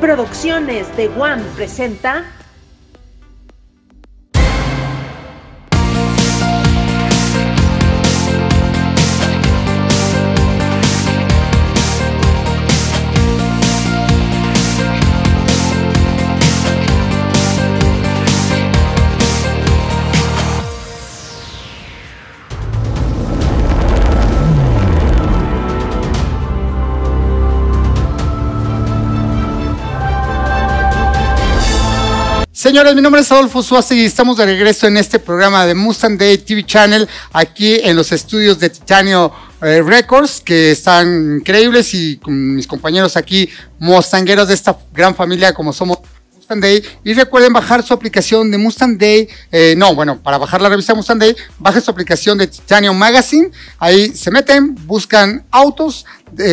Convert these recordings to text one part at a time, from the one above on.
Producciones de One presenta Señores, mi nombre es Adolfo Suárez y estamos de regreso en este programa de Mustang Day TV Channel, aquí en los estudios de Titanio Records, que están increíbles, y con mis compañeros aquí, mustangueros de esta gran familia como somos Mustang Day. Y recuerden bajar su aplicación de Mustang Day, para bajar la revista Mustang Day, bajen su aplicación de Titanio Magazine, ahí se meten, buscan autos,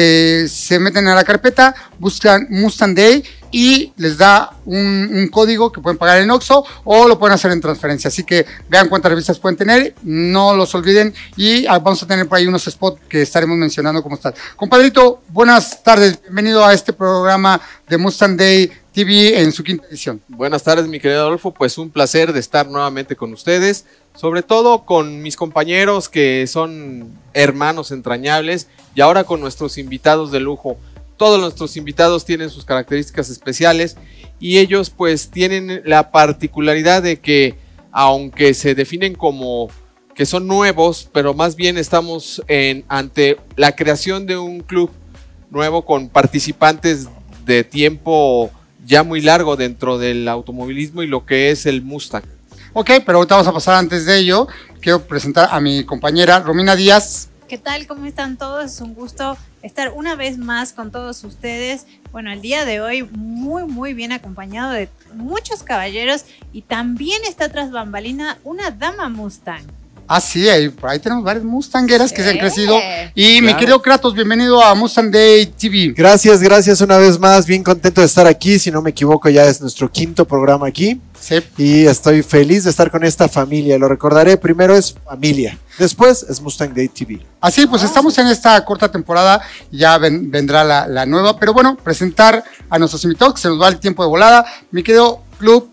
se meten a la carpeta, buscan Mustang Day y les da un código que pueden pagar en Oxxo o lo pueden hacer en transferencia. Así que vean cuántas revistas pueden tener, no los olviden, y vamos a tener por ahí unos spots que estaremos mencionando cómo están. Compadrito, buenas tardes, bienvenido a este programa de Mustang Day TV en su quinta edición. Buenas tardes, mi querido Adolfo, pues un placer de estar nuevamente con ustedes, sobre todo con mis compañeros que son hermanos entrañables, y ahora con nuestros invitados de lujo. Todos nuestros invitados tienen sus características especiales y ellos pues tienen la particularidad de que, aunque se definen como que son nuevos, pero más bien estamos ante la creación de un club nuevo con participantes de tiempo ya muy largo dentro del automovilismo y lo que es el Mustang. Ok, pero ahorita vamos a pasar. Antes de ello, quiero presentar a mi compañera Romina Díaz. ¿Qué tal? ¿Cómo están todos? Es un gusto estar una vez más con todos ustedes. Bueno, el día de hoy muy bien acompañado de muchos caballeros, y también está tras bambalina una dama Mustang. Ah, sí, por ahí tenemos varias mustangueras que se han crecido. Y claro, mi querido Kratos, bienvenido a Mustang Day TV. Gracias una vez más, bien contento de estar aquí. Si no me equivoco, ya es nuestro quinto programa aquí. Sí. Y estoy feliz de estar con esta familia. Lo recordaré, primero es familia, después es Mustang Day TV. Así pues, estamos en esta corta temporada, ya vendrá la nueva. Pero bueno, presentar a nuestros invitados, que se nos va el tiempo de volada. Mi querido Club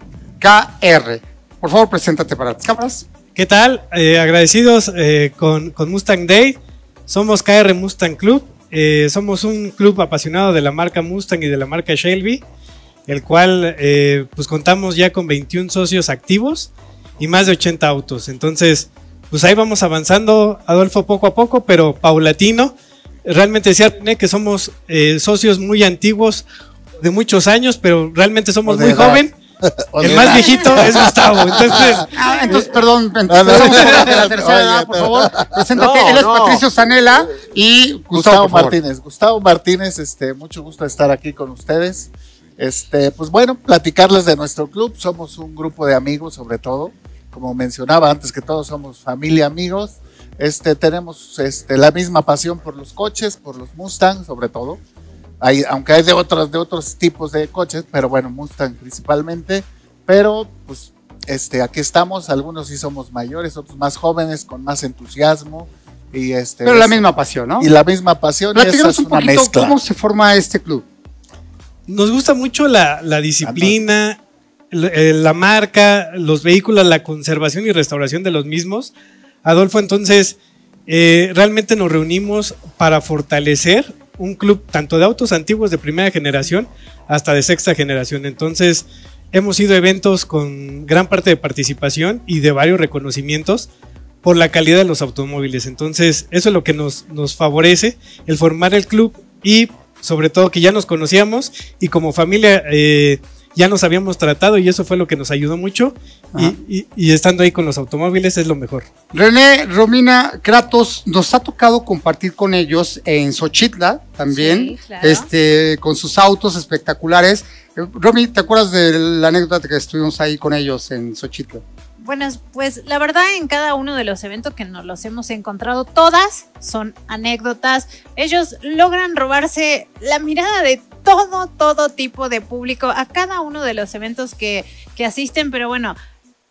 KR, por favor, preséntate para las cámaras. ¿Qué tal? Agradecidos con Mustang Day. Somos KR Mustang Club. Somos un club apasionado de la marca Mustang y de la marca Shelby, el cual pues contamos ya con 21 socios activos y más de 80 autos. Entonces, pues ahí vamos avanzando, Adolfo, poco a poco, pero paulatino. Realmente decía René que somos socios muy antiguos, de muchos años, pero realmente somos muy jóvenes. El más viejito es Gustavo. Entonces, perdón, empezamos con la tercera edad, por favor. Preséntate, él es Patricio Zanella y Gustavo Martínez. Gustavo Martínez, mucho gusto de estar aquí con ustedes. Pues bueno, platicarles de nuestro club. Somos un grupo de amigos, sobre todo. Como mencionaba antes, que todos somos familia, amigos. Tenemos la misma pasión por los coches, por los Mustang, sobre todo. Aunque hay de otros tipos de coches, pero bueno, Mustang principalmente. Pero pues aquí estamos, algunos sí somos mayores, otros más jóvenes, con más entusiasmo. Y pero la misma pasión, ¿no? Y la misma pasión. Platícanos un poquito cómo se forma este club. Nos gusta mucho la disciplina, la marca, los vehículos, la conservación y restauración de los mismos. Adolfo, entonces, realmente nos reunimos para fortalecer un club tanto de autos antiguos de primera generación hasta de sexta generación. Entonces hemos ido a eventos con gran parte de participación y de varios reconocimientos por la calidad de los automóviles. Entonces eso es lo que nos favorece, el formar el club, y sobre todo que ya nos conocíamos y como familia ya nos habíamos tratado, y eso fue lo que nos ayudó mucho. Y estando ahí con los automóviles es lo mejor. René, Romina, Kratos, nos ha tocado compartir con ellos en Xochitla también, sí, claro, con sus autos espectaculares. Romy, ¿te acuerdas de la anécdota que estuvimos ahí con ellos en Xochitla? Bueno, pues la verdad, en cada uno de los eventos que nos los hemos encontrado, todas son anécdotas. Ellos logran robarse la mirada de todo tipo de público a cada uno de los eventos que asisten, pero bueno,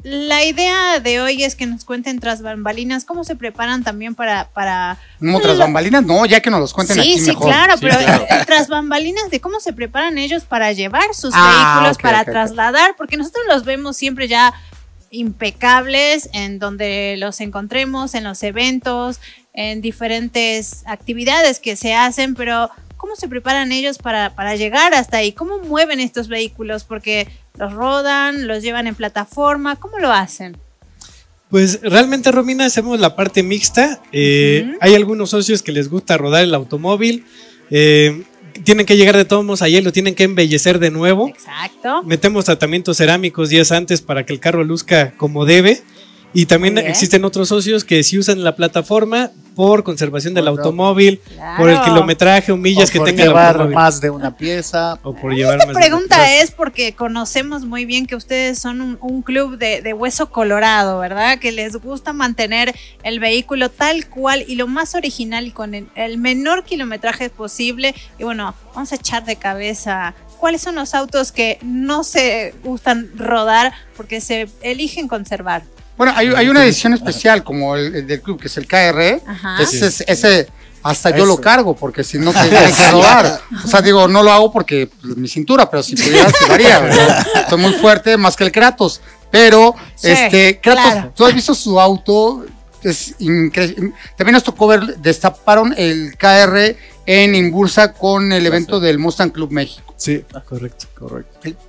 la idea de hoy es que nos cuenten tras bambalinas cómo se preparan también para No, tras bambalinas, no, ya que nos los cuenten aquí sí, mejor. claro, Sí, pero claro. tras bambalinas de cómo se preparan ellos para llevar sus Ah, vehículos, ok, para ok, ok. trasladar, porque nosotros los vemos siempre ya impecables en donde los encontremos, en los eventos, en diferentes actividades que se hacen, pero ¿cómo se preparan ellos para llegar hasta ahí? ¿Cómo mueven estos vehículos? Porque los rodan, los llevan en plataforma, ¿cómo lo hacen? Pues realmente, Romina, hacemos la parte mixta. Hay algunos socios que les gusta rodar el automóvil. Tienen que llegar de todos modos allí, lo tienen que embellecer de nuevo. Exacto. Metemos tratamientos cerámicos días antes para que el carro luzca como debe. Y también Muy bien. existen otros socios que sí usan la plataforma por conservación del Claro. automóvil, Claro. por el kilometraje o millas O que por tenga el llevar automóvil. más de una pieza. O por llevar Esta más de- pregunta es porque conocemos muy bien que ustedes son un club de hueso colorado, ¿verdad? Que les gusta mantener el vehículo tal cual y lo más original y con el menor kilometraje posible. Y bueno, vamos a echar de cabeza cuáles son los autos que no se gustan rodar porque se eligen conservar. Bueno, hay una edición especial como el del club, que es el KR. Ajá. Ese hasta yo Eso. lo cargo, porque si no tendría que rodar. O sea, digo, no lo hago porque pues, mi cintura, pero si pudiera, sí lo haría, ¿verdad? Soy muy fuerte, más que el Kratos. Pero, Sí, Kratos, claro. tú has visto su auto, es increíble. También nos tocó ver, destaparon el KR en Imbursa con el evento del Mustang Club México. Sí, Correcto. correcto. Sí.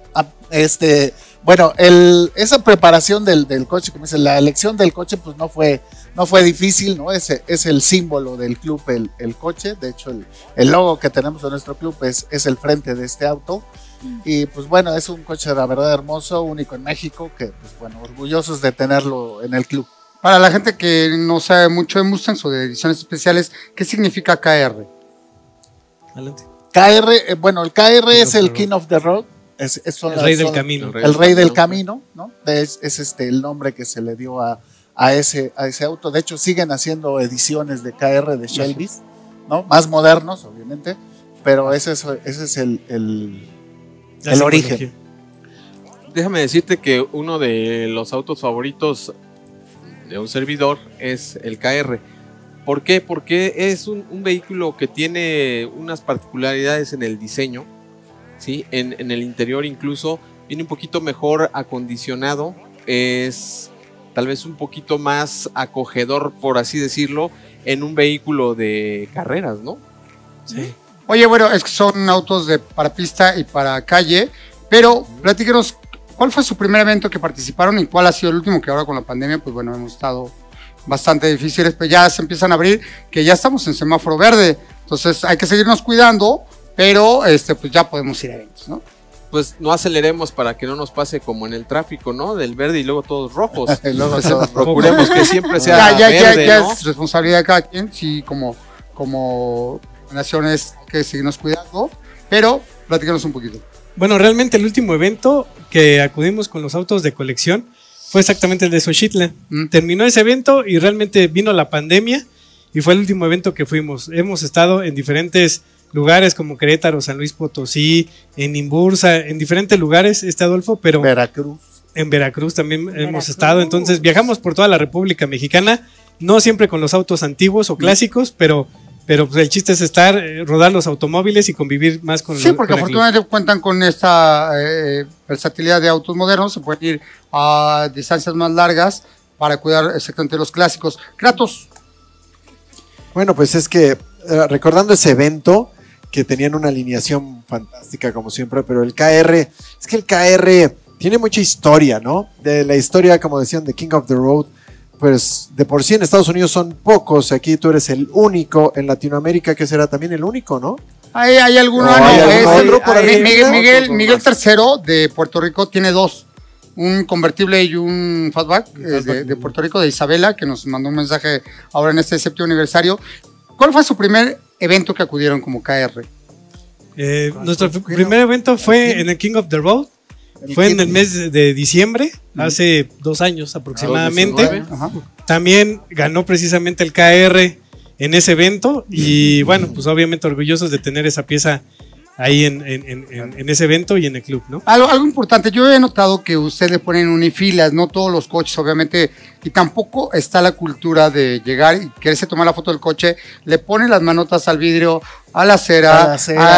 Bueno, esa preparación del coche, como dice, la elección del coche, pues no fue difícil, ¿no? Es el símbolo del club, el coche. De hecho, el logo que tenemos en nuestro club es el frente de este auto. Y pues bueno, es un coche, la verdad, hermoso, único en México, que pues bueno, orgullosos de tenerlo en el club. Para la gente que no sabe mucho de Mustangs o de ediciones especiales, ¿qué significa KR? Adelante. KR, bueno, el KR es of el the King of the Road. El rey del camino. El rey del camino, ¿no? Es el nombre que se le dio a ese auto. De hecho, siguen haciendo ediciones de KR de Shelby's, ¿no? Más modernos, obviamente, pero ese es el origen. Déjame decirte que uno de los autos favoritos de un servidor es el KR. ¿Por qué? Porque es un vehículo que tiene unas particularidades en el diseño, ¿sí? En el interior incluso viene un poquito mejor acondicionado, es tal vez un poquito más acogedor, por así decirlo, en un vehículo de carreras, ¿no? Sí. Oye, bueno, es que son autos para pista y para calle, pero platíquenos, ¿cuál fue su primer evento que participaron y cuál ha sido el último? Que ahora con la pandemia, pues bueno, hemos estado bastante difíciles, pero ya se empiezan a abrir, que ya estamos en semáforo verde, entonces hay que seguirnos cuidando, pero pues ya podemos ir a eventos, ¿no? Pues no aceleremos para que no nos pase como en el tráfico, ¿no? Del verde y luego todos rojos. Y luego Entonces, todos procuremos que siempre sea Ya verde, ¿no? es responsabilidad de cada quien, sí, como naciones que seguirnos cuidando, pero platícanos un poquito. Bueno, realmente el último evento que acudimos con los autos de colección fue exactamente el de Xochitl. Terminó ese evento y realmente vino la pandemia y fue el último evento que fuimos. Hemos estado en diferentes lugares como Querétaro, San Luis Potosí, en Imbursa, en diferentes lugares, Adolfo, pero Veracruz. en Veracruz también hemos estado. Entonces viajamos por toda la República Mexicana, no siempre con los autos antiguos o clásicos, pero pues el chiste es rodar los automóviles y convivir más con Sí, porque con el club. afortunadamente cuentan con esta versatilidad de autos modernos, se pueden ir a distancias más largas para cuidar exactamente los clásicos. Kratos, Bueno, pues es que recordando ese evento que tenían una alineación fantástica como siempre, pero el KR, es que el KR tiene mucha historia, ¿no? De la historia, como decían, de King of the Road, pues de por sí en Estados Unidos son pocos, aquí tú eres el único, en Latinoamérica que será también el único, ¿no? ¿hay alguno? No, No, hay es algún el- otro por ahí. Miguel III de Puerto Rico tiene dos, un convertible y un fastback de Puerto Rico, de Isabela, que nos mandó un mensaje ahora en este 7º aniversario. ¿Cuál fue su primer evento que acudieron como KR? Nuestro primer evento fue en el King of the Road. Fue en el mes de diciembre, hace 2 años aproximadamente. 2019. Ajá. También ganó precisamente el KR en ese evento y bueno, pues obviamente orgullosos de tener esa pieza ahí en ese evento y en el club, ¿no? Algo importante, yo he notado que ustedes le ponen unifilas, no todos los coches, obviamente, y tampoco está la cultura de llegar y quererse tomar la foto del coche, le ponen las manotas al vidrio, a la acera,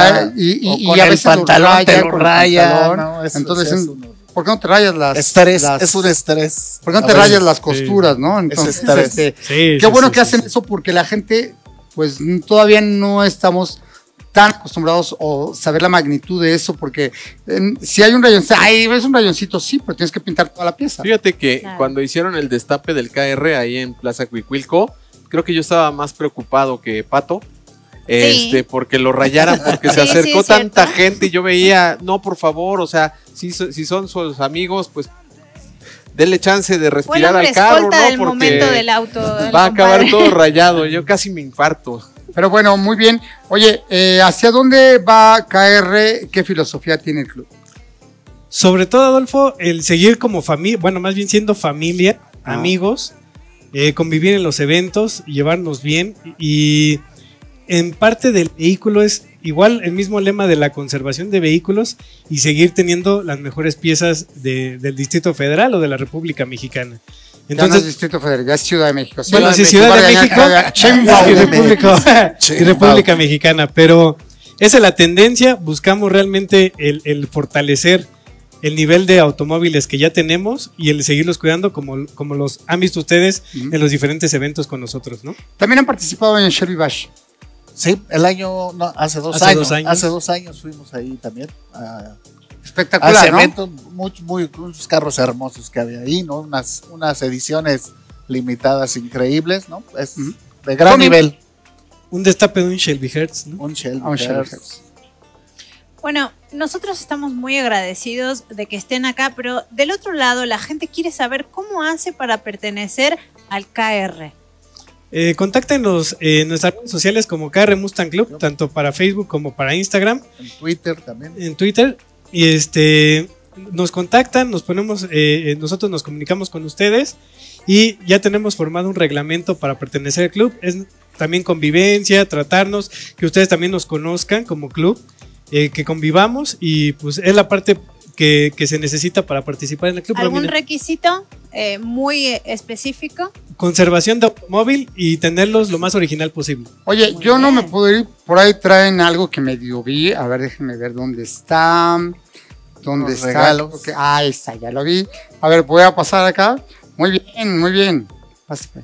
y a veces pantalón te lo con el raya, pantalón. ¿no? Entonces, ¿por qué no te rayas las... Estrés, las- es un estrés. ¿Por qué no te A veces. rayas las costuras, no? Entonces, estrés. qué bueno que hacen eso porque la gente, pues todavía no estamos tan acostumbrados o saber la magnitud de eso, porque si hay un rayoncito, ay, es un rayoncito, sí, pero tienes que pintar toda la pieza. Fíjate que Claro. cuando hicieron el destape del KR ahí en Plaza Cuicuilco, creo que yo estaba más preocupado que Pato. Sí. Porque lo rayaran, porque se Sí, sí, acercó es tanta cierto. gente y yo veía, no, por favor, o sea, si son sus amigos, pues denle chance de Fue el respirar hombre al carro, escolta ¿no? del momento del auto. el va a acabar compadre. todo rayado, yo casi me infarto. Pero bueno, muy bien. Oye, ¿hacia dónde va KR? ¿Qué filosofía tiene el club? Sobre todo, Adolfo, el seguir como familia, bueno, más bien siendo familia, amigos, convivir en los eventos, llevarnos bien y en parte del vehículo es igual el mismo lema de la conservación de vehículos y seguir teniendo las mejores piezas del Distrito Federal o de la República Mexicana. Ya no es Entonces, Distrito Federal, ya es Ciudad de México. bueno, sí, Ciudad de México Chembao y de República, y Chembao. República Mexicana, pero esa es la tendencia, buscamos realmente el fortalecer el nivel de automóviles que ya tenemos y el seguirlos cuidando como los han visto ustedes en los diferentes eventos con nosotros, ¿no? También han participado en Shelby Bash. Sí, el año, no, hace dos Hace años. 2 años. Hace 2 años fuimos ahí también. A Espectacular, ese ¿no? evento, muchos carros hermosos que había ahí, ¿no? Unas ediciones limitadas increíbles, ¿no? Es Ujú. de gran Tony. nivel. Un destape de un Shelby Hertz, ¿no? Un Shelby. Un Shelby Hertz. Hertz. Bueno, nosotros estamos muy agradecidos de que estén acá, pero del otro lado la gente quiere saber cómo hace para pertenecer al KR. Contáctenos en nuestras redes sociales como KR Mustang Club, tanto para Facebook como para Instagram, En Twitter también. en Twitter, y nos contactan, nos ponemos, nosotros nos comunicamos con ustedes y ya tenemos formado un reglamento para pertenecer al club. Es también convivencia, tratarnos, que ustedes también nos conozcan como club, que convivamos y pues es la parte que se necesita para participar en el club. ¿Algún Romina. requisito muy específico? Conservación de automóvil y tenerlos lo más original posible. Oye, Muy yo no me bien. puedo ir. Por ahí traen algo que medio vi. A ver, déjenme ver dónde está. ¿Dónde Unos está? regalos. Ok, ahí está, ya lo vi. A ver, voy a pasar acá. Muy bien, muy bien. Pásame.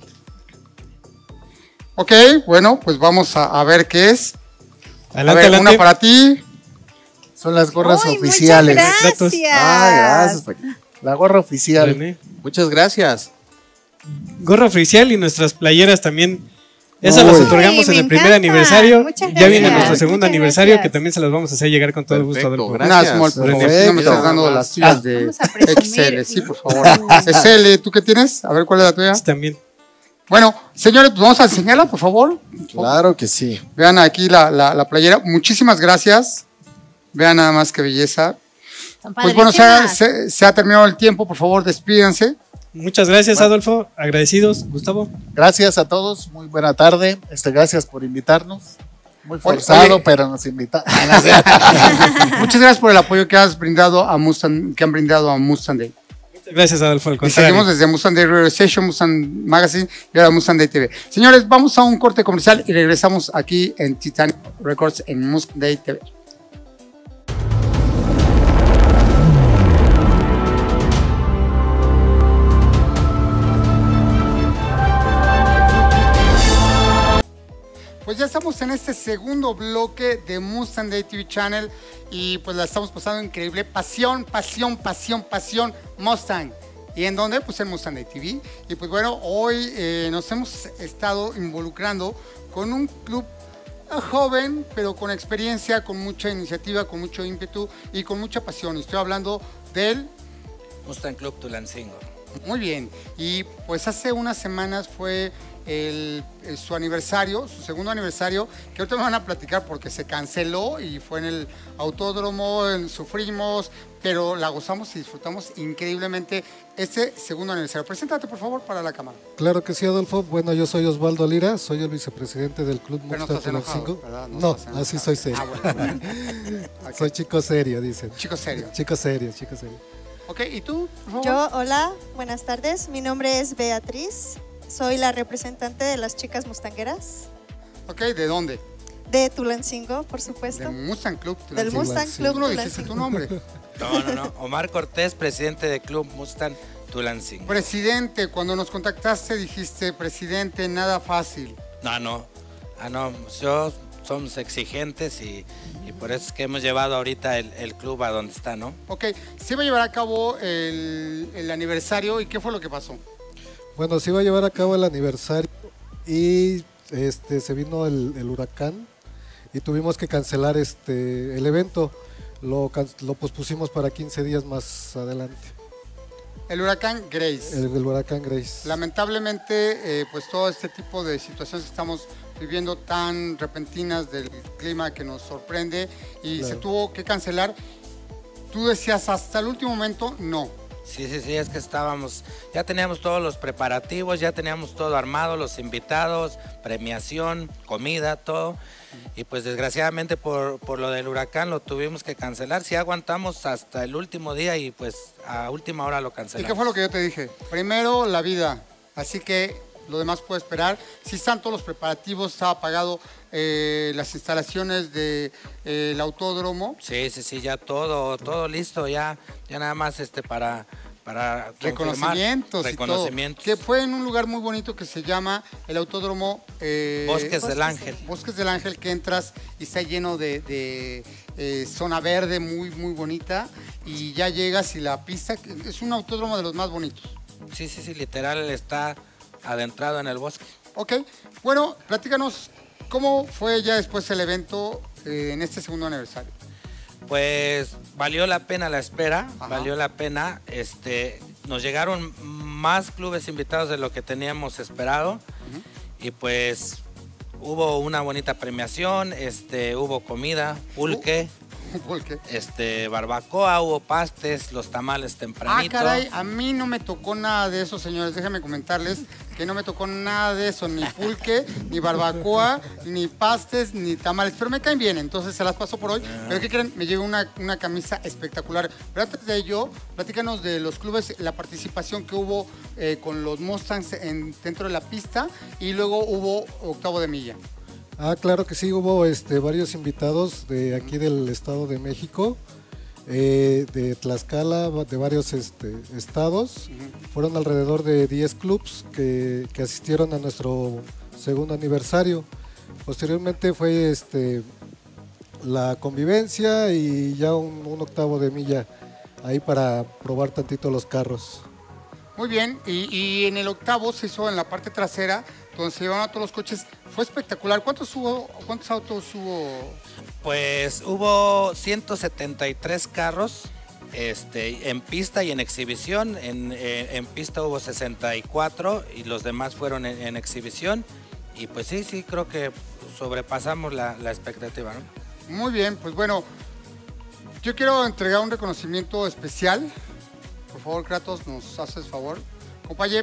Ok, bueno, pues vamos a ver qué es. Adelante, a ver, adelante. una para ti. Son las gorras ¡Ay, oficiales. muchas Datos. gracias! Gracias, Paquito. La gorra oficial. René. Muchas gracias. Gorra oficial y nuestras playeras también. Esas Uy. las otorgamos Ay, en el me primer encanta. aniversario. Muchas Ya viene gracias. nuestro segundo Muchas aniversario gracias. que también se las vamos a hacer llegar con todo gusto, Perfecto, Adolfo. gracias. Una small, por favor. Perfecto. No me estás dando las tuyas de Vamos a presumir. XL, sí, por favor. SL, ¿tú qué tienes? A ver, ¿cuál es la tuya? También. Bueno, señores, pues vamos a enseñarla, por favor. Claro que sí. Vean aquí la playera. Muchísimas gracias. Vean nada más qué belleza. Son Pues bueno, padrísimas. se ha terminado el tiempo. Por favor, despídense. Muchas gracias, Adolfo. Agradecidos. Gustavo. Gracias a todos, muy buena tarde. Gracias por invitarnos. Muy forzado, oye. pero nos invita. Muchas gracias por el apoyo que has brindado a Mustang, que han brindado a Mustang Day. Muchas gracias, Adolfo. Al Y contrario. seguimos desde Mustang Day Radio Station, Mustang Magazine y ahora Mustang Day TV. Señores, vamos a un corte comercial y regresamos aquí en Titan Records en Mustang Day TV. Pues ya estamos en este segundo bloque de Mustang Day TV Channel y pues la estamos pasando increíble. Pasión, pasión, pasión, pasión, Mustang. ¿Y en dónde? Pues en Mustang Day TV. Y pues bueno, hoy nos hemos estado involucrando con un club joven, pero con experiencia, con mucha iniciativa, con mucho ímpetu y con mucha pasión. Y estoy hablando del... Mustang Club Tulancingo. Muy bien. Y pues hace unas semanas fue su aniversario, su segundo aniversario, que ahorita me van a platicar porque se canceló y fue en el autódromo, sufrimos, pero la gozamos y disfrutamos increíblemente este segundo aniversario. Preséntate, por favor, para la cámara. Claro que sí, Adolfo. Bueno, yo soy Osvaldo Lira, soy el vicepresidente del Club Pero no Mustang estás enojado, Tulancingo. ¿verdad? No, estás enojado. así soy serio. Bueno. Ok. Soy chico serio, dicen. Chico serio. Chico serio, chico serio. Ok, ¿y tú, por favor? Yo, hola, buenas tardes. Mi nombre es Beatriz. Soy la representante de las chicas mustangueras Ok, ¿de dónde? de Tulancingo, por supuesto. Del Mustang Club. Del Mustang Sí. Club Tú no dijiste Tulancingo. tu nombre. No. Omar Cortés, presidente del Club Mustang Tulancingo. Presidente, cuando nos contactaste dijiste, presidente, nada fácil. No. Yo somos exigentes y por eso es que hemos llevado ahorita el club a donde está, ¿no? Ok, se iba a llevar a cabo el aniversario y ¿qué fue lo que pasó? Bueno, se iba a llevar a cabo el aniversario y se vino el huracán y tuvimos que cancelar el evento. Lo pospusimos para 15 días más adelante. El huracán Grace. El huracán Grace. Lamentablemente, pues todo este tipo de situaciones que estamos viviendo tan repentinas del clima que nos sorprende y Claro. se tuvo que cancelar. Tú decías hasta el último momento, no. Sí, es que ya teníamos todos los preparativos, ya teníamos todo armado, los invitados, premiación, comida, todo. Y pues desgraciadamente por lo del huracán lo tuvimos que cancelar. Sí aguantamos hasta el último día y pues a última hora lo ¿Y cancelamos. qué fue lo que yo te dije? Primero la vida, así que lo demás puede esperar. Si están todos los preparativos, estaba pagado las instalaciones del autódromo. Sí, ya todo listo, ya nada más para Reconocimientos y reconocimientos. todo. Que fue en un lugar muy bonito que se llama el autódromo Bosques del Ángel. Bosques del Ángel, que entras y está lleno de zona verde muy bonita y ya llegas y la pista es un autódromo de los más bonitos. Sí, literal está adentrado en el bosque. Ok, bueno, platícanos cómo fue ya después el evento en este segundo aniversario. Pues valió la pena la espera, Ajá. valió la pena. Nos llegaron más clubes invitados de lo que teníamos esperado. Y pues hubo una bonita premiación, hubo comida, pulque, barbacoa, hubo pastes, los tamales tempranito. Ah, caray, a mí no me tocó nada de eso, señores. Déjenme comentarles que no me tocó nada de eso, ni pulque, ni barbacoa, ni pastes, ni tamales. Pero me caen bien, entonces se las paso por hoy. Pero ¿qué creen? Me llegó una camisa espectacular. Pero antes de ello, platícanos de los clubes, la participación que hubo con los Mustangs dentro de la pista y luego hubo octavo de milla. Ah, claro que sí, hubo varios invitados de aquí del Estado de México, de Tlaxcala, de varios estados. Fueron alrededor de 10 clubs que asistieron a nuestro segundo aniversario. Posteriormente fue la convivencia y ya un octavo de milla ahí para probar tantito los carros. Muy bien, y en el octavo se hizo en la parte trasera, donde se llevaban a todos los coches. Fue espectacular. ¿Cuántos autos hubo? Pues hubo 173 carros en pista y en exhibición. En pista hubo 64 y los demás fueron en exhibición. Y pues sí, creo que sobrepasamos la expectativa, ¿no? Muy bien, pues bueno, yo quiero entregar un reconocimiento especial. Por favor, Kratos, nos haces favor. Compañero,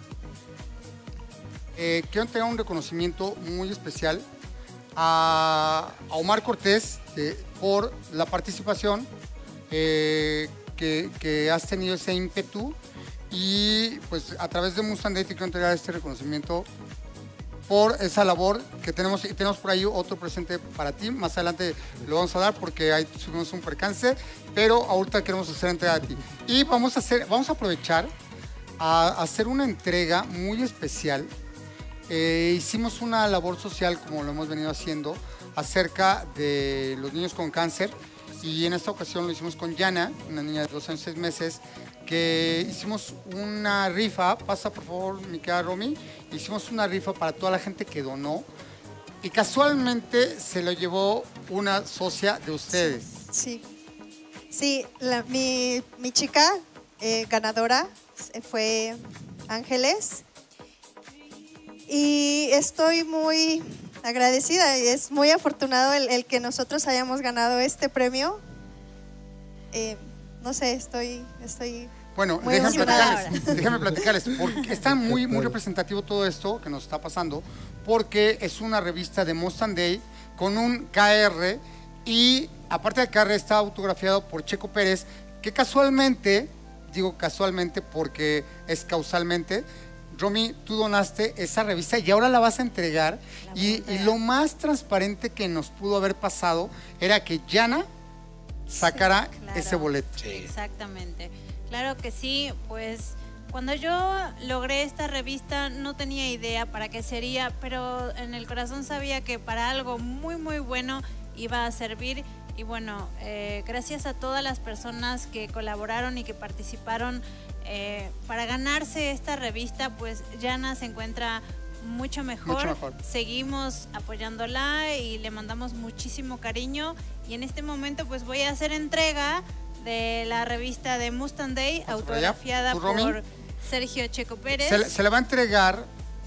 quiero entregar un reconocimiento muy especial a Omar Cortés por la participación, que has tenido ese ímpetu, y pues a través de Mustang Day te quiero entregar este reconocimiento por esa labor que tenemos. Y tenemos por ahí otro presente para ti. Más adelante lo vamos a dar porque ahí tuvimos un percance, pero ahorita queremos hacer entrega a ti. Y vamos a aprovechar a hacer una entrega muy especial. Hicimos una labor social, como lo hemos venido haciendo, acerca de los niños con cáncer, y en esta ocasión lo hicimos con Yana, una niña de 2 años 6 meses, que hicimos una rifa. Pasa por favor, mi querida Romy. Hicimos una rifa para toda la gente que donó, y casualmente se lo llevó una socia de ustedes. Sí, mi chica ganadora fue Ángeles. Y estoy muy agradecida y es muy afortunado el que nosotros hayamos ganado este premio. No sé, estoy bueno, muy déjame platicarles, porque está muy representativo todo esto que nos está pasando, porque es una revista de Mustang Day con un KR, y aparte del KR está autografiado por Checo Pérez, que casualmente, digo casualmente porque es causalmente, Romy, tú donaste esa revista y ahora la vas a entregar, y lo más transparente que nos pudo haber pasado era que Yana sacara ese boleto. Sí. Exactamente. Claro que sí, pues cuando yo logré esta revista no tenía idea para qué sería, pero en el corazón sabía que para algo muy muy bueno iba a servir. Y bueno, gracias a todas las personas que colaboraron y que participaron para ganarse esta revista, pues Yana se encuentra mucho mejor. Seguimos apoyándola y le mandamos muchísimo cariño, y en este momento pues voy a hacer entrega de la revista de Mustang Day, autografiada por Sergio Checo Pérez. Se le va a entregar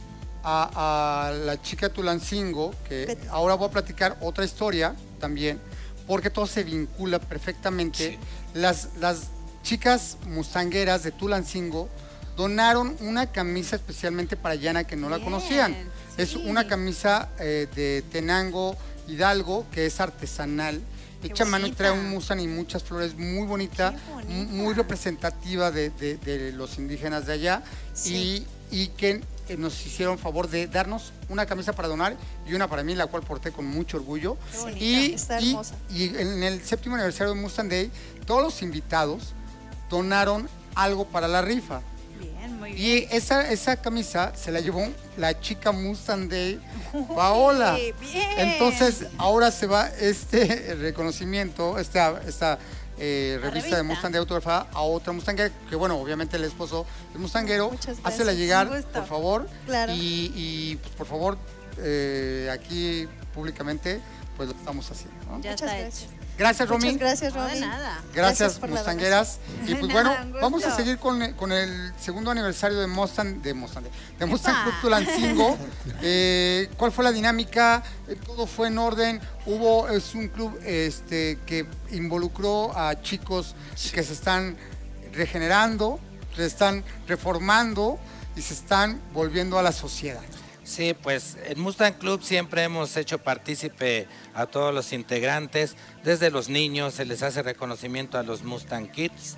a la chica Tulancingo, que ahora voy a platicar otra historia también, porque todo se vincula perfectamente. Las chicas mustangueras de Tulancingo donaron una camisa especialmente para Yana, que no la conocían. Es una camisa de Tenango Hidalgo, que es artesanal, hecha a mano, y trae un Mustang y muchas flores, muy bonita, muy representativa de los indígenas de allá, y que nos hicieron favor de darnos una camisa para donar y una para mí, la cual porté con mucho orgullo. Está hermosa. Y en el 7º aniversario de Mustang Day, todos los invitados donaron algo para la rifa. Muy bien. Y esa camisa se la llevó la chica Mustang Day, Paola. Bien. Entonces ahora se va este reconocimiento, esta revista de Mustang Day autografada a otra mustanguera, que bueno, obviamente el esposo es mustanguero. Hácela llegar, por favor. Claro. Y pues, por favor, aquí públicamente, pues lo estamos haciendo, ¿no? Ya está hecho. Gracias, Romy. Muchas gracias, Romy. No, de nada. Gracias, por la mustangueras. Y pues bueno, Un vamos a gusto. seguir con el 2º aniversario de Mustang Club Tulancingo. ¿Cuál fue la dinámica? Todo fue en orden. Es un club que involucró a chicos que se están regenerando, se están reformando y se están volviendo a la sociedad. Sí, pues en Mustang Club siempre hemos hecho partícipe a todos los integrantes, desde los niños se les hace reconocimiento a los Mustang Kids,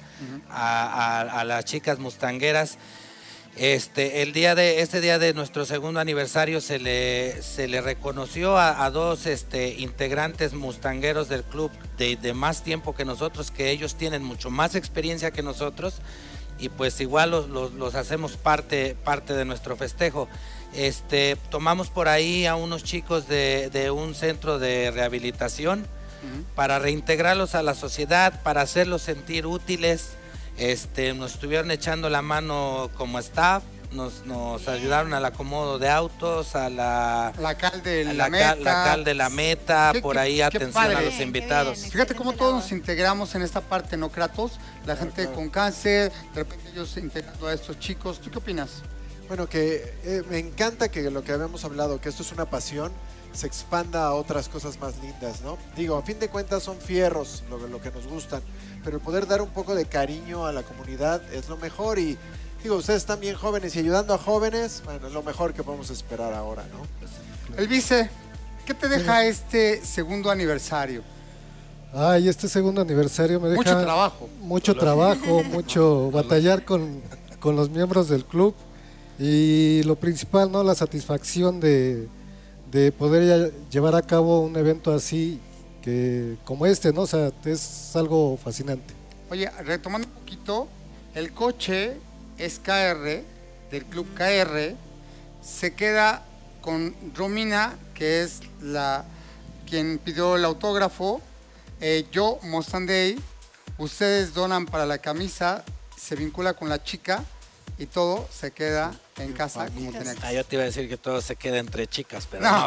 a las chicas mustangueras. Este día de nuestro 2º aniversario se le reconoció a dos integrantes mustangueros del club de más tiempo que nosotros, que ellos tienen mucho más experiencia que nosotros, y pues igual los hacemos parte de nuestro festejo. Tomamos por ahí a unos chicos de un centro de rehabilitación para reintegrarlos a la sociedad, para hacerlos sentir útiles. Nos estuvieron echando la mano como staff, nos ayudaron al acomodo de autos, a la cal de la meta, por ahí atención a los invitados. Fíjate cómo todos nos integramos en esta parte, ¿no, Kratos? La gente con cáncer, de repente ellos integrando a estos chicos. ¿Tú qué opinas? Bueno, que me encanta que lo que habíamos hablado, que esto es una pasión, se expanda a otras cosas más lindas, ¿no? Digo, a fin de cuentas son fierros lo que nos gustan, pero el poder dar un poco de cariño a la comunidad es lo mejor. Y digo, ustedes están bien jóvenes y ayudando a jóvenes, bueno, es lo mejor que podemos esperar ahora, ¿no? El vice, ¿qué te deja este 2º aniversario? Ay, este 2º aniversario me deja mucho trabajo, mucho batallar con los miembros del club, y lo principal, ¿no? La satisfacción de poder llevar a cabo un evento así, que como ¿no? O sea, es algo fascinante. Oye, retomando un poquito, el coche es KR, del club KR, se queda con Romina, que es quien pidió el autógrafo. Yo, Mustang Day, ustedes donan para la camisa, se vincula con la chica y todo se queda en casa como tenía que ser. Yo te iba a decir que todo se queda entre chicas, pero no.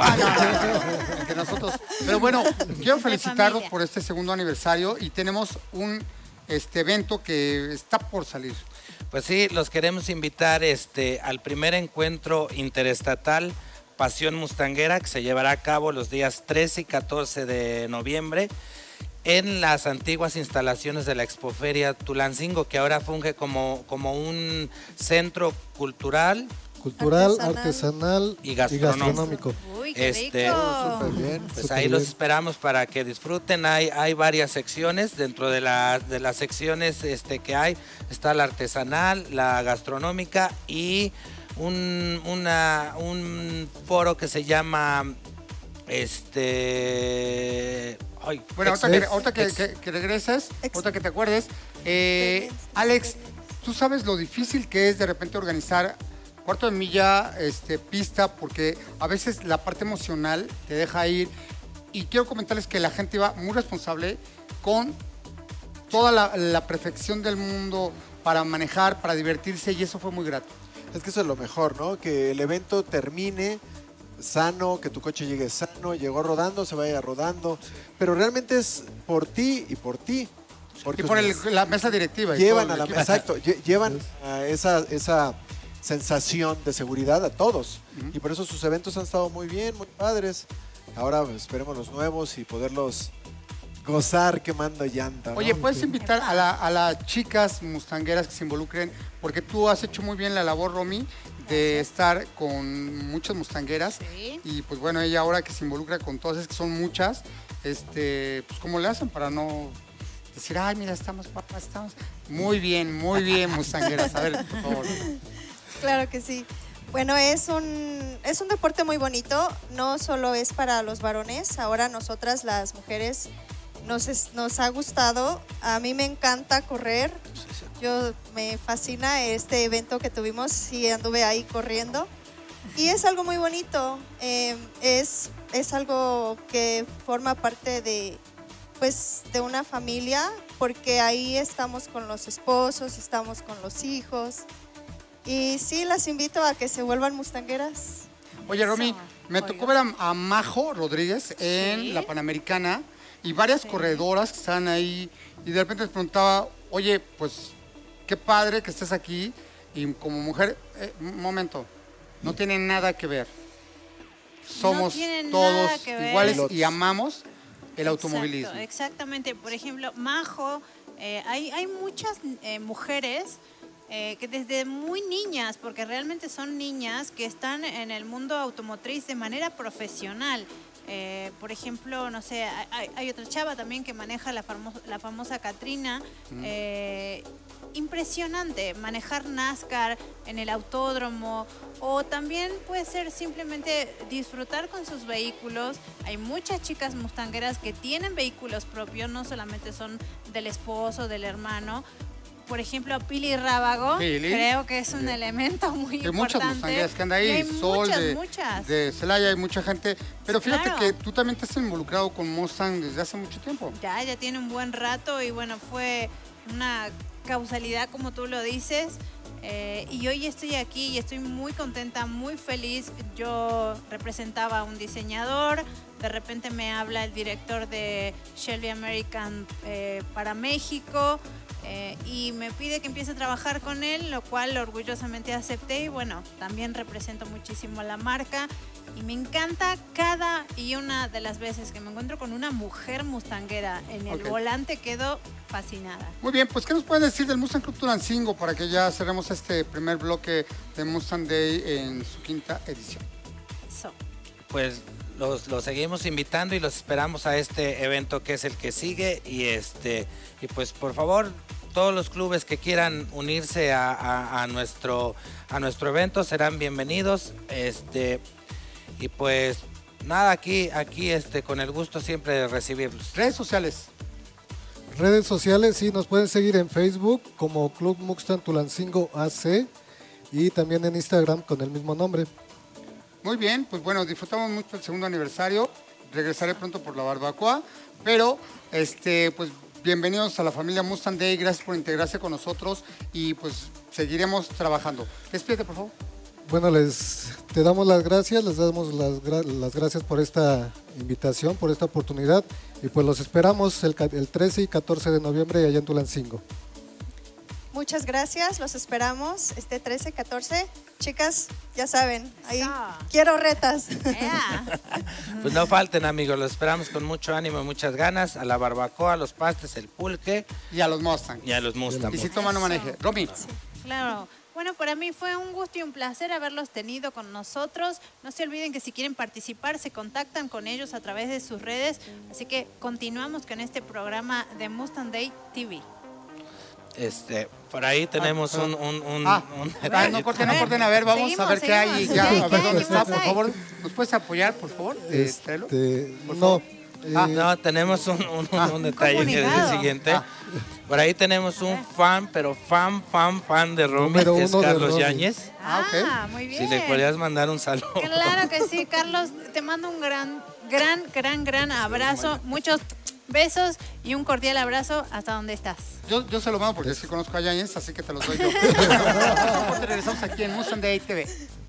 Entre nosotros. Pero bueno, quiero felicitarlos por este 2º aniversario, y tenemos un este evento que está por salir. Pues sí, los queremos invitar al primer encuentro interestatal Pasión Mustanguera, que se llevará a cabo los días 13 y 14 de noviembre en las antiguas instalaciones de la Expoferia Tulancingo, que ahora funge como un centro cultural, artesanal y gastronómico. Uy, qué rico. Súper bien. Pues Súper ahí los bien. esperamos para que disfruten. Hay varias secciones. Dentro de las secciones que hay, está la artesanal, la gastronómica y un foro que se llama Bueno, ahorita que regreses, ahorita que te acuerdes, Alex, ¿tú sabes lo difícil que es de repente organizar cuarto de milla, pista? Porque a veces la parte emocional te deja ir. Y quiero comentarles que la gente iba muy responsable con toda la perfección del mundo para manejar, para divertirse, y eso fue muy grato. Es que eso es lo mejor, ¿no? Que el evento termine sano, que tu coche llegue sano, llegó rodando, se vaya rodando, pero realmente es por ti y por ti. Y por la mesa directiva. Llevan a la mesa, exacto, llevan a esa sensación de seguridad a todos. Y por eso sus eventos han estado muy bien, muy padres. Ahora esperemos los nuevos y poderlos gozar quemando llanta, ¿no? Oye, puedes invitar a las chicas mustangueras que se involucren, porque tú has hecho muy bien la labor, Romy, de estar con muchas mustangueras. Sí. Y pues bueno, ella ahora que se involucra con todas, es que son muchas, pues ¿cómo le hacen para no decir, ay, mira, estamos papás, estamos? Muy bien, mustangueras. A ver, por favor. Claro que sí. Bueno, es un deporte muy bonito, no solo es para los varones, ahora nosotras las mujeres nos ha gustado, a mí me encanta correr, me fascina este evento que tuvimos y anduve ahí corriendo y es algo muy bonito, es algo que forma parte de una familia, porque ahí estamos con los esposos, estamos con los hijos. Y sí, las invito a que se vuelvan mustangueras. Oye, Romy, me tocó ver a Majo Rodríguez en la Panamericana y varias corredoras que estaban ahí, y de repente les preguntaba, oye, pues qué padre que estés aquí, y como mujer, un momento, no tiene nada que ver. Somos todos iguales y amamos el automovilismo. Exactamente. Por ejemplo, Majo, hay muchas mujeres que desde muy niñas, porque realmente son niñas, que están en el mundo automotriz de manera profesional. Por ejemplo, no sé, hay otra chava también que maneja la famosa Katrina. Impresionante manejar NASCAR en el autódromo, o también puede ser simplemente disfrutar con sus vehículos. Hay muchas chicas mustangueras que tienen vehículos propios, no solamente son del esposo, del hermano. Por ejemplo, Pili Rábago, creo que es un elemento muy importante. Hay muchas mustangueras que andan ahí, hay Sol, muchas. de Celaya, hay mucha gente. Pero fíjate Claro. que tú también te has involucrado con Mustang desde hace mucho tiempo. Ya tiene un buen rato y bueno, fue una causalidad como tú lo dices. Y hoy estoy aquí y estoy muy contenta, muy feliz. Yo representaba a un diseñador, de repente me habla el director de Shelby American para México. Y me pide que empiece a trabajar con él, lo cual orgullosamente acepté, y bueno, también represento muchísimo la marca y me encanta cada y una de las veces que me encuentro con una mujer mustanguera en el volante, quedo fascinada. Muy bien, pues ¿qué nos pueden decir del Mustang Club Tulancingo para que ya cerremos este primer bloque de Mustang Day en su 5ª edición? Eso. Pues los seguimos invitando y los esperamos a este evento que es el que sigue, y pues por favor, todos los clubes que quieran unirse a nuestro evento serán bienvenidos, y pues nada, aquí con el gusto siempre de recibirlos. Redes sociales. Redes sociales, sí, nos pueden seguir en Facebook como Club Mustang Tulancingo AC y también en Instagram con el mismo nombre. Muy bien, pues bueno, disfrutamos mucho el 2º aniversario. Regresaré pronto por la barbacoa, pero pues bienvenidos a la familia Mustang Day. Gracias por integrarse con nosotros y pues seguiremos trabajando. Despídete, por favor. Bueno, te damos las gracias, les damos las gracias por esta invitación, por esta oportunidad y pues los esperamos el 13 y 14 de noviembre allá en Tulancingo. Muchas gracias, los esperamos este 13, 14. Chicas, ya saben, ahí quiero retas. Pues no falten, amigos, los esperamos con mucho ánimo y muchas ganas. A la barbacoa, a los pastes, el pulque. Y a los Mustang. Y a los Mustang. Y si toma, no maneje. Romy. Sí, claro. Bueno, para mí fue un gusto y un placer haberlos tenido con nosotros. No se olviden que si quieren participar, se contactan con ellos a través de sus redes. Así que continuamos con este programa de Mustang Day TV. Por ahí tenemos un no corten, a ver, vamos a ver qué hay. Ya, a ver dónde está, por favor. ¿Nos puedes apoyar, por favor? No, tenemos un detalle que es el siguiente. Por ahí tenemos un fan, pero fan de Romy, que es Carlos Yáñez. Muy bien. Si le podrías mandar un saludo. Claro que sí, Carlos, te mando un gran abrazo. Muchos besos y un cordial abrazo hasta donde estás. Yo se lo mando porque sí conozco a Yáñez, así que te los doy yo. Regresamos aquí en Mustang Day TV.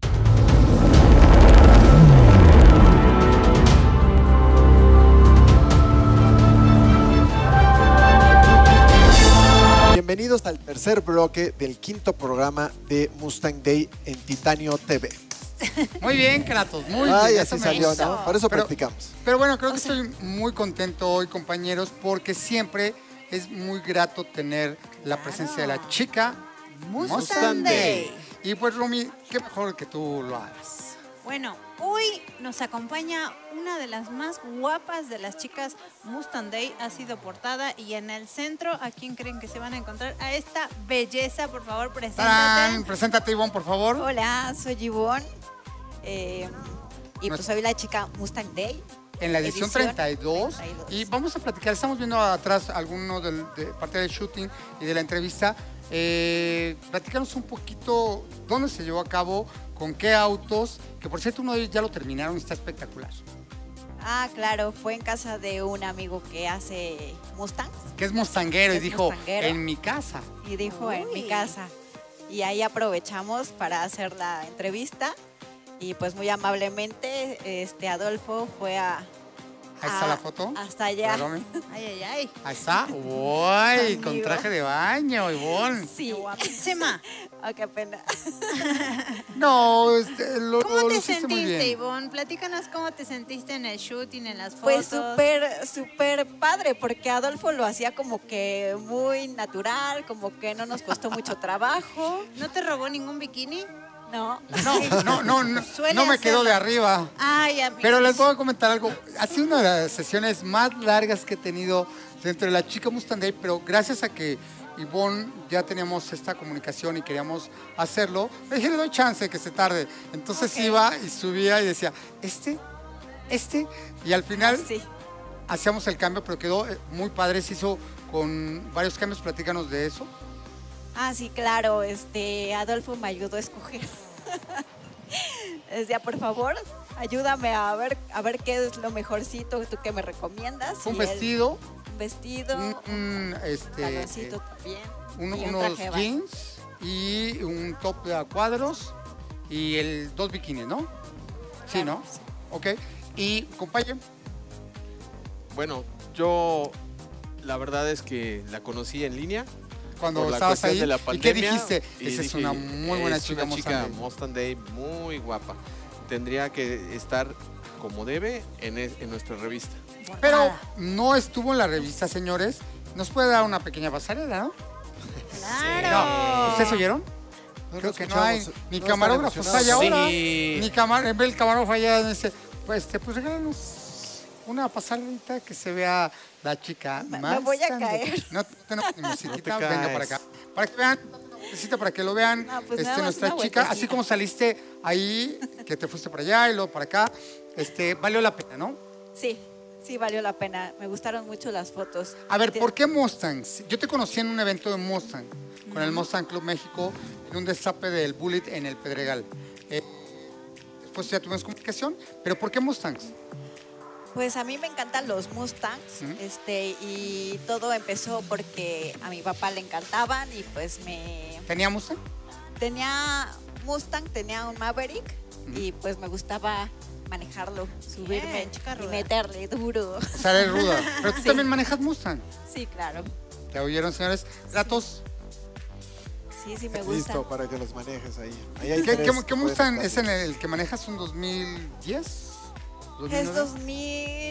Bienvenidos al tercer bloque del quinto programa de Mustang Day en Titanio TV. Muy bien, Kratos, muy bien. Ay, así salió, ¿no? Por eso practicamos. Pero bueno, creo que estoy muy contento hoy, compañeros, porque siempre es muy grato tener la presencia de la chica Mustang Day. Y pues, Romy, qué mejor que tú lo hagas. Bueno, hoy nos acompaña una de las más guapas de las chicas Mustang Day. Ha sido portada y en el centro, ¿a quién creen que se van a encontrar? A esta belleza, por favor, preséntate. Preséntate, Ivonne, por favor. Hola, soy Ivonne. Y pues soy la chica Mustang Day. En la edición 32. Y vamos a platicar, estamos viendo atrás alguno de parte del shooting y de la entrevista. Platícanos un poquito dónde se llevó a cabo, con qué autos, que por cierto uno de ellos ya lo terminaron, está espectacular. Ah, claro, fue en casa de un amigo que hace Mustangs. Que es mustanguero y dijo, en mi casa. Y dijo, en mi casa. Y ahí aprovechamos para hacer la entrevista. Y pues muy amablemente, Adolfo fue a... Ahí está la foto. Hasta allá. Ay. Ahí está. Uy, con traje de baño, Ivonne. Sí. Guapísima. Oh, qué pena. No, ¿Cómo te sentiste, Ivonne? Platícanos cómo te sentiste en el shooting, en las fotos. Pues súper padre, porque Adolfo lo hacía como que muy natural, como que no nos costó mucho trabajo. ¿No te robó ningún bikini? No. No me quedó de arriba. Ay, amigos. Pero les voy a comentar algo. Ha sido una de las sesiones más largas que he tenido dentro de la chica Mustang Day, pero gracias a que Ivonne ya teníamos esta comunicación y queríamos hacerlo, le dije, le doy chance que se tarde. Entonces iba y subía y decía, y al final hacíamos el cambio, pero quedó muy padre, se hizo con varios cambios. Platícanos de eso. Ah, sí, claro, Adolfo me ayudó a escoger. Decía, por favor, ayúdame a ver qué es lo mejorcito tú que me recomiendas. Un vestido. Un vestido, un taloncito también. Unos jeans y un top a cuadros y dos bikinis, ¿no? Sí, ¿no? Sí. Ok. Y, compañero. Bueno, yo la verdad es que la conocí en línea. Cuando estabas ahí, ¿y qué dijiste? Esa es una muy buena chica Mustang Day, muy guapa. Tendría que estar como debe en nuestra revista. Pero no estuvo en la revista, señores. ¿Nos puede dar una pequeña pasarela, no? ¡Claro! No. ¿Ustedes oyeron? Creo que no hay. Ni camarógrafos hay ahora. Ni el camarógrafo allá dice, pues regálanos una pasarelita que se vea la chica más. Me voy a caer. No tenemos ni musiquita, venga para acá. Para que vean, para que lo vean, nuestra chica, así como saliste ahí, que te fuiste para allá y luego para acá, valió la pena, ¿no? Sí, valió la pena. Me gustaron mucho las fotos. A ver, ¿por qué Mustangs? Yo te conocí en un evento de Mustang, con el Mustang Club México, en un destape del Bullet en el Pedregal. Después ya tuvimos comunicación, pero ¿por qué Mustangs? Pues a mí me encantan los Mustangs, y todo empezó porque a mi papá le encantaban y pues ¿Tenía Mustang? Tenía Mustang, tenía un Maverick y pues me gustaba manejarlo, subirme chica y ruda. meterle duro. O sea, eres ruda. Pero tú Sí. también manejas Mustang. Sí, claro. ¿Ya oyeron, señores? Gatos. Sí, me gusta. Listo para que los manejes ahí. Ahí hay ¿Qué tres, puedes Mustang estar es en el que manejas un 2010? Es 2009?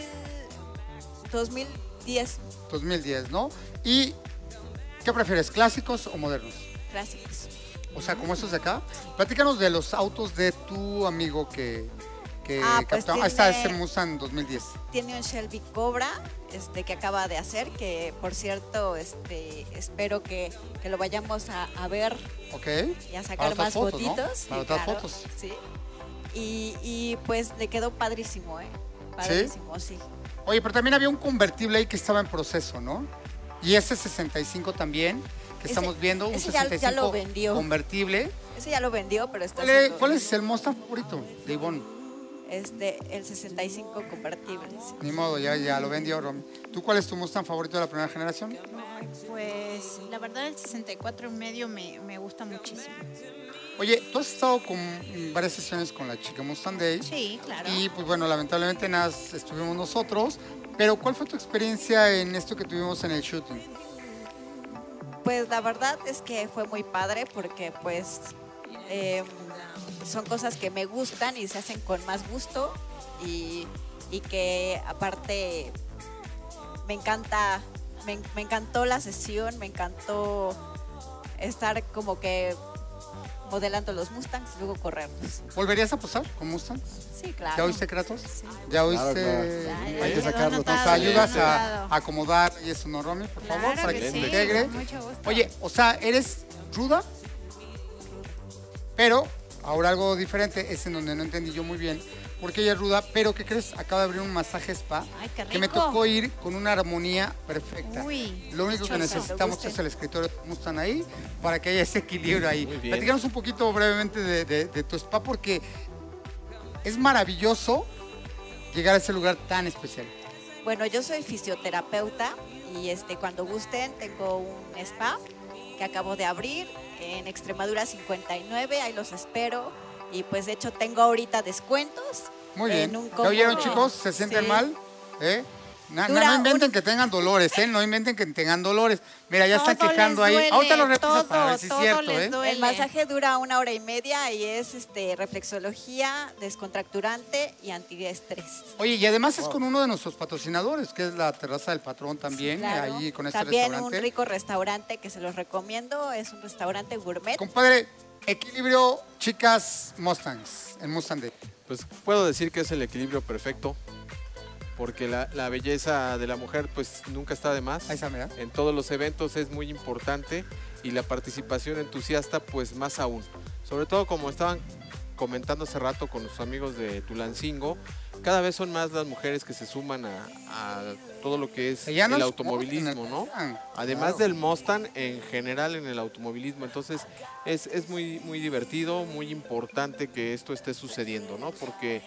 2010 2010, ¿no? ¿Y qué prefieres, clásicos o modernos? clásicos. O sea, como estos de acá. Platícanos de los autos de tu amigo que Pues captamos. Ahí está tiene- ese Mustang 2010. Tiene un Shelby Cobra que acaba de hacer, que por cierto espero que lo vayamos a ver Ok. y a Para sacar otras más fotos, ¿no? fotitos. Para Sí, otras claro, fotos. Sí. Y pues le quedó padrísimo, Padrísimo, sí. Oye, pero también había un convertible ahí que estaba en proceso, ¿no? Y ese 65 también, que Ese- estamos viendo, un ese ya 65 lo vendió. convertible. Ese ya lo vendió, pero está ¿Cuál es el Mustang favorito de Ivonne? el 65 convertible. Sí. Ni modo, ya lo vendió, Romy. ¿Tú cuál es tu Mustang favorito de la primera generación? Pues la verdad el 64 y medio me gusta muchísimo. Oye, tú has estado con varias sesiones con la chica Mustang Day. Sí, claro. Y pues bueno, lamentablemente nada, estuvimos nosotros. Pero ¿cuál fue tu experiencia en esto que tuvimos en el shooting? Pues la verdad es que fue muy padre porque pues son cosas que me gustan y se hacen con más gusto y que aparte me encantó la sesión, me encantó estar como que modelando los Mustangs y luego correrlos. ¿Volverías a posar con Mustangs? Sí, claro. ¿Ya oíste, Kratos? Sí. ¿Ya oíste? Claro. Hay que sacarlo. ¿Nos ayudas a acomodar y eso, no, Romy? Por favor, Claro para que que se sí, integre. con mucho gusto. Oye, o sea, eres ruda, pero ahora algo diferente es en donde no entendí yo muy bien. Porque ella es ruda, pero ¿qué crees? Acaba de abrir un masaje spa Ay, qué que me rico. tocó ir con una armonía perfecta. Uy, Lo único que dichosa. necesitamos Gusten. es el escritorio de Mustang ahí para que haya ese equilibrio ahí. Muy bien. Platícanos un poquito brevemente de tu spa porque es maravilloso llegar a ese lugar tan especial. Bueno, yo soy fisioterapeuta y cuando gusten tengo un spa que acabo de abrir en Extremadura 59, ahí los espero y pues de hecho tengo ahorita descuentos. Muy en bien. un ¿Ya oyeron, combo. chicos? ¿Se sienten Sí. mal? ¿Eh? No Dura inventen un- que tengan dolores, ¿eh? No inventen que tengan dolores. Mira, ya están Todo quejando les ahí. duele, Ahorita lo revisas para ver si es todo cierto, les ¿eh? duele. El masaje dura 1 hora y media y es reflexología, descontracturante y antiestrés. Oye, y además es con uno de nuestros patrocinadores, que es la Terraza del Patrón también, Claro. ahí con este También restaurante. un rico restaurante que se los recomiendo, es un restaurante gourmet. Compadre, equilibrio, chicas, Mustangs, en Mustang Day. Pues puedo decir que es el equilibrio perfecto, porque la belleza de la mujer pues nunca está de más. Ahí está, mira. En todos los eventos es muy importante y la participación entusiasta pues más aún. Sobre todo como estaban comentando hace rato con los amigos de Tulancingo, cada vez son más las mujeres que se suman a todo lo que es Ya no el es automovilismo, Mustang, ¿no? claro. Además del Mustang en general en el automovilismo. Entonces es muy, muy divertido, muy importante que esto esté sucediendo, ¿no? Porque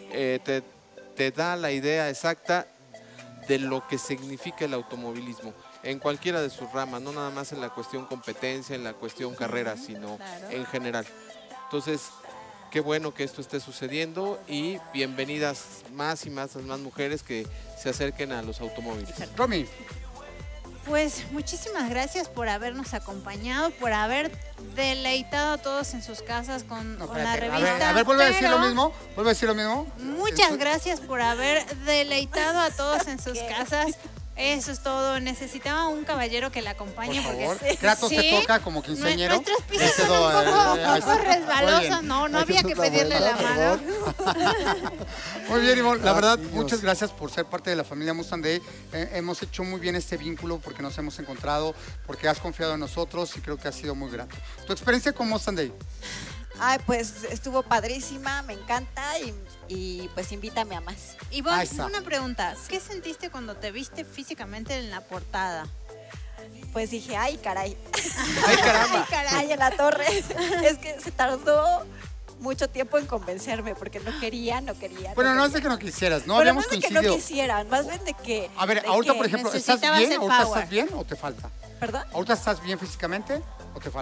te da la idea exacta de lo que significa el automovilismo en cualquiera de sus ramas, no nada más en la cuestión competencia, en la cuestión carrera, sino Claro. en general. Entonces, qué bueno que esto esté sucediendo y bienvenidas más y más mujeres que se acerquen a los automóviles. Romy, Pues muchísimas gracias por habernos acompañado, por haber deleitado a todos en sus casas con la espérate, revista. a ver, vuelve a decir lo pero mismo, vuelve a decir lo mismo. Muchas gracias por haber deleitado a todos en sus casas. Eso es todo. Necesitaba un caballero que la acompañe Por porque favor, Kratos sí, te toca como quinceañero. Nuestros pisos Ese son do- un poco ahí está. resbalosos, Muy bien. no Ay, había que Jesús, la pedirle la abuela, mano. Muy bien, Ivonne, la verdad, niños. muchas gracias por ser parte de la familia Mustang Day. Hemos hecho muy bien este vínculo porque nos hemos encontrado, porque has confiado en nosotros y creo que ha sido muy grato. ¿Tu experiencia con Mustang Day? Ay, pues estuvo padrísima, me encanta y pues invítame a más. Ivonne, Ahí está. una pregunta. ¿Qué sentiste cuando te viste físicamente en la portada? Pues dije, ay, caray. ¡Ay, caramba! Ay, caray, en la torre. Es que se tardó mucho tiempo en convencerme porque no quería. Bueno, no es de que no quisieras, no Pero habíamos no es de que coincidido. no quisieran, más bien de que... A ver, de ahorita, que- por ejemplo, ¿estás necesitabas bien? el ¿Ahorita power. estás bien o te falta? ¿Perdón? ¿Ahorita estás bien físicamente o te falta?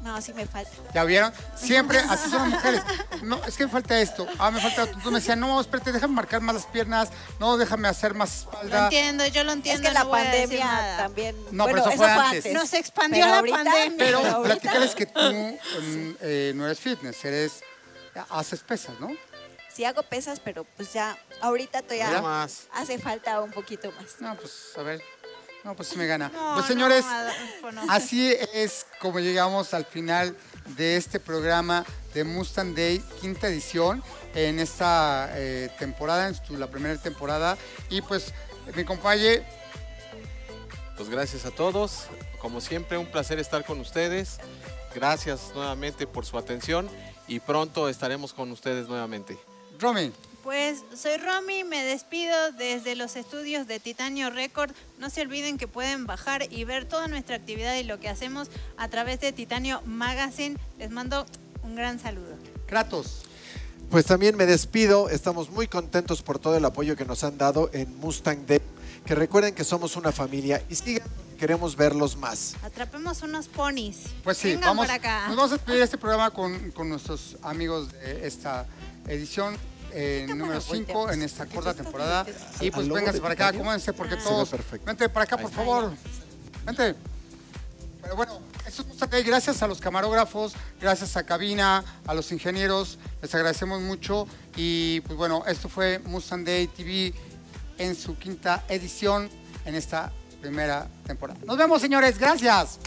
No, sí me falta. ¿Ya vieron? Siempre así son las mujeres. No, es que me falta esto. Me falta. Tú me decías, no, espérate, déjame marcar más las piernas. No, déjame hacer más espalda. Lo entiendo, yo lo entiendo. Es que la no voy a decir pandemia nada. también. No, bueno, pero eso fue antes. Nos expandió Pero la ahorita- pandemia. Pero ahorita- platícales que tú no eres fitness, haces pesas, ¿no? Sí hago pesas, pero pues ya, ahorita Nada todavía más. hace falta un poquito más. No, pues a ver. No, pues sí me gana. No, Pues señores, no, Adolfo, no. así es como llegamos al final de este programa de Mustang Day, quinta edición, en esta temporada, la primera temporada. Y pues, mi compañero, Pues gracias a todos. Como siempre, un placer estar con ustedes. Gracias nuevamente por su atención y pronto estaremos con ustedes nuevamente. Romy. Pues soy Romy, me despido desde los estudios de Titanio Record. No se olviden que pueden bajar y ver toda nuestra actividad y lo que hacemos a través de Titanio Magazine. Les mando un gran saludo. Kratos. Pues también me despido, estamos muy contentos por todo el apoyo que nos han dado en Mustang Day. Que recuerden que somos una familia y sigan, queremos verlos más. Atrapemos unos ponis. Pues sí, Vengan vamos, para acá. nos vamos a despedir este programa con nuestros amigos de esta edición número 5 en esta corta temporada. Y pues ¿Al logo vénganse de para acá, Titanio? acomódense porque Se todos. ve perfecto. Vente para acá, Ahí por está. favor. Vente. Pero bueno, eso es Mustang Day. Gracias a los camarógrafos, gracias a Cabina, a los ingenieros, les agradecemos mucho. Y pues bueno, esto fue Mustang Day TV en su quinta edición en esta primera temporada. Nos vemos, señores. Gracias.